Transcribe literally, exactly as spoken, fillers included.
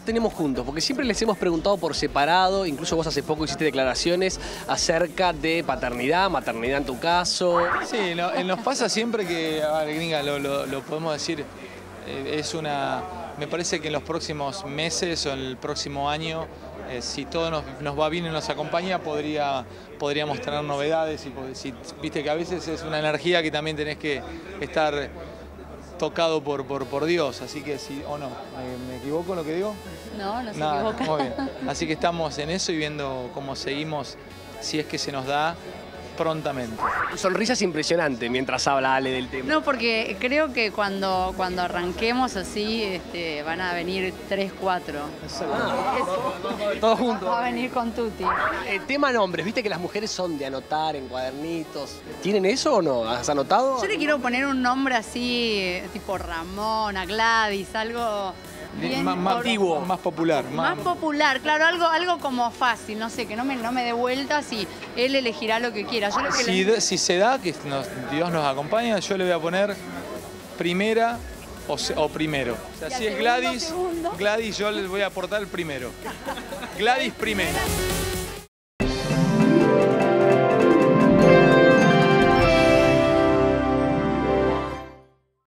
tenemos juntos? Porque siempre les hemos preguntado por separado, incluso vos hace poco hiciste declaraciones acerca de paternidad, maternidad en tu caso. Sí, no, nos pasa siempre que, a ver, gringa, lo, lo, lo podemos decir, eh, es una... Me parece que en los próximos meses o en el próximo año, eh, si todo nos, nos va bien y nos acompaña, podría, podríamos tener novedades. Y si, viste que a veces es una energía que también tenés que estar tocado por, por, por Dios. Así que si, o no, ¿me, me equivoco en lo que digo? No, no se Nada, equivoca. muy bien. Así que estamos en eso y viendo cómo seguimos, si es que se nos da prontamente. Tu sonrisa es impresionante mientras habla Ale del tema. No, porque creo que cuando, cuando arranquemos así este, van a venir tres, cuatro. Todos juntos. Va a venir con Tuti. Eh, tema nombres, viste que las mujeres son de anotar en cuadernitos. ¿Tienen eso o no? ¿Has anotado? Yo le quiero poner un nombre así, tipo Ramona, Gladys, algo bien Más, más, antiguo. más popular. Más, más popular, claro, algo, algo como fácil, no sé, que no me, no me dé vueltas y él elegirá lo que quiera. Yo lo que Si, le... si se da, que nos, Dios nos acompaña, yo le voy a poner primera o, se, o primero. O sea, ¿Y si es segundo, Gladys, segundo? Gladys yo le voy a aportar el primero. Gladys primera.